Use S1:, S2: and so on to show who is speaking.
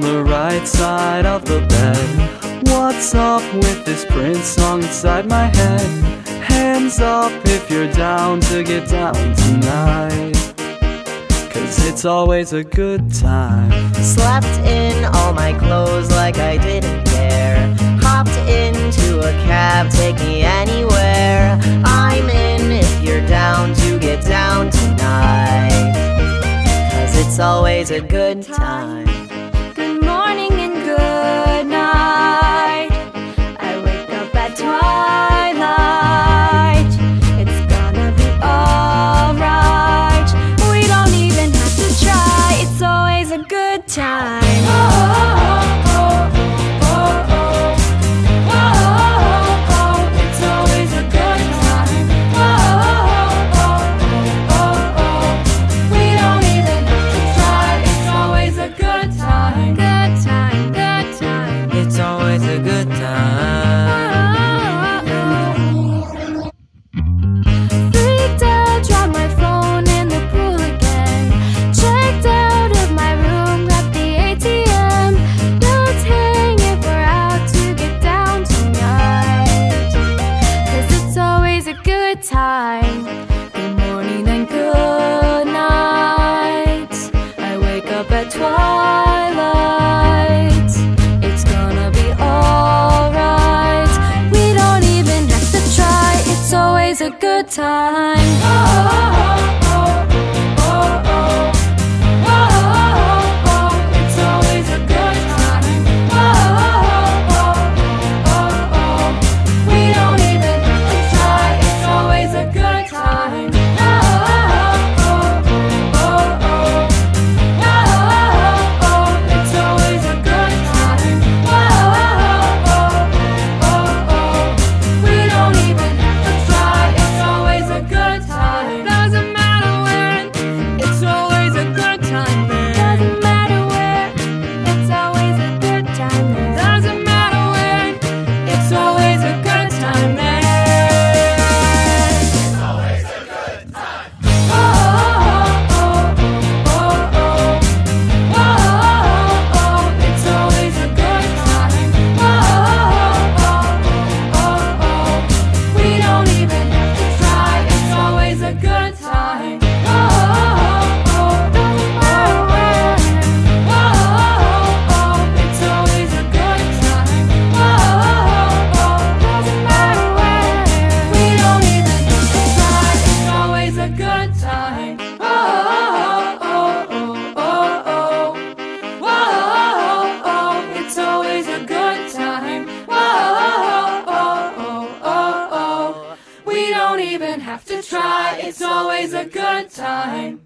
S1: the right side of the bed. What's up with this Prince song inside my head? Hands up if you're down to get down tonight, 'cause it's always a good time.
S2: Slept in all my clothes like I didn't care. Hopped into a cab, take me anywhere. I'm in if you're down to get down tonight, 'cause it's always a good time.
S3: Good morning and good night. I wake up at twilight. It's gonna be alright. We don't even have to try. It's always a good time. Time. Good morning and good night. I wake up at twilight. It's gonna be alright. We don't even have to try. It's always a good time. Even have to try, it's always a good time.